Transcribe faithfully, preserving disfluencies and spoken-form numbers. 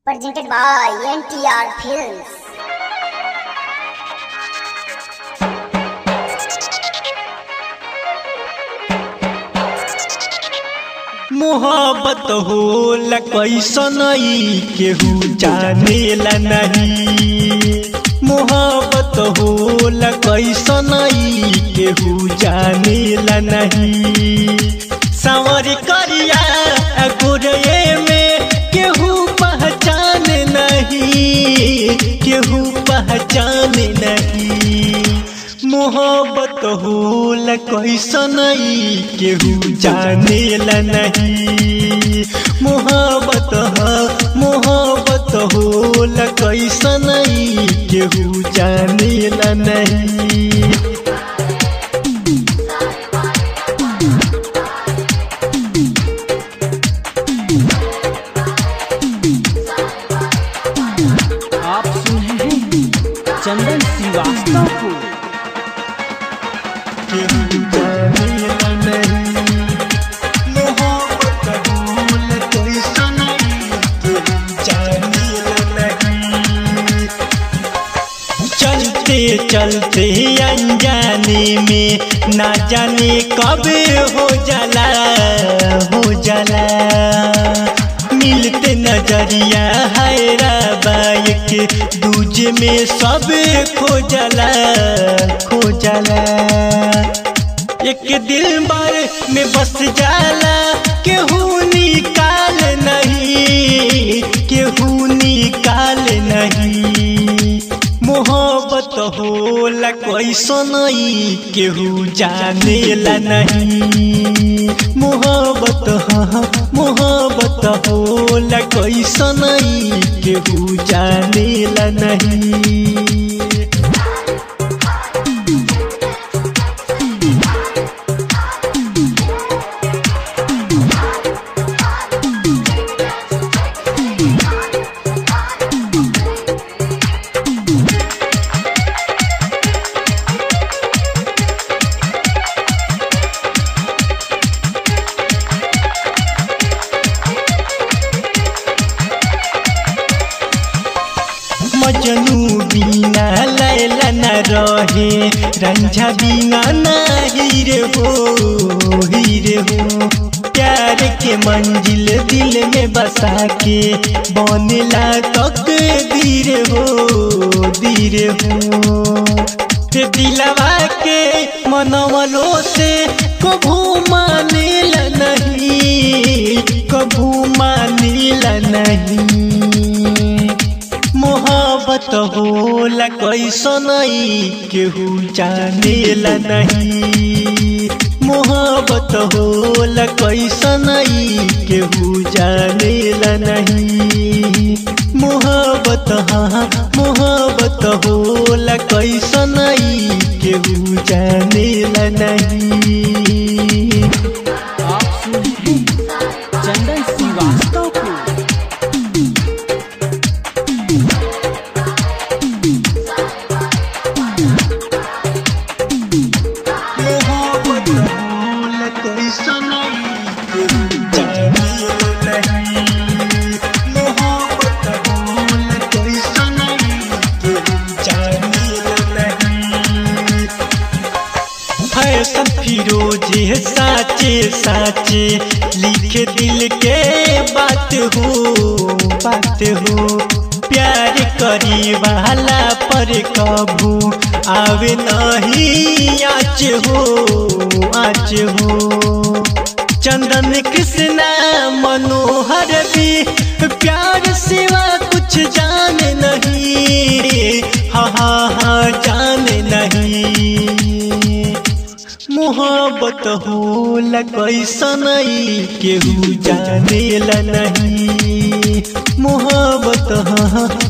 Presented by N T R Films. मोहब्बत होला कैसन केहू जानेला नहीं। मोहब्बत होला कैसन केहू जानेला नहीं। सांवर करिया गोरये में केहू पहचान नहीं, केहू पहचान नहीं। मोहब्बत होला कैसन केहू जानेला नहीं। मोहब्बत मोहब्बत होला कैसन केहू जानेला नहीं। आप सुन रहे हैं चंदन श्रीवास्तव को। केहू जानेला नहीं। मोहब्बत होला कैसन केहू जानेला नहीं। चलते चलते अनजाने में ना जाने कब हो जाला हो जाला। मिलते नजरिया हैरा बाइक दूजे में सब खो जाला खो जाला। एक दिल बार में बस जाला केहू निकाल नहीं, केहू निकाल नहीं। मोहब्बत होला कैसन केहू जानेला नहीं। मोहब्बत मोहब्बत होला कैसन केहू जानेला नहीं। मजनू बिना लैला न रहे, रंझा बिना ना हीरे हो हीरे हो। प्यार के मंजिल दिल में बसा के बनेला तकदीर हो दीर हो। दिलवा के मनवलो से कभू मानेला नहीं, कभू मानेला नहीं। मोहब्बत होला कैसन केहू जानेला नहीं। मोहब्बत होला कैसन केहू जानेला नहीं। मोहब्बत मोहब्बत होला कैसन केहू जानेला नहीं। आप सुन रहे हैं चंदन श्रीवास्तव को। मोहब्बत होला कैसन केहू जानेला नहीं। मोहब्बत होला कैसन केहू जानेला नहीं। फैशन फिरोजे साचे साचे लिखे दिल के बात हो बात हो। प्यार करी वाला पर कबू आवे नहीं आच हो आच हो। चंदन कृष्णा मनोहर भी प्यार सिवा कुछ जाने नहीं। हाँ हाँ हाँ जाने नहीं। मोहब्बत होला कैसन केहू जानेला नहीं। मोहब्बत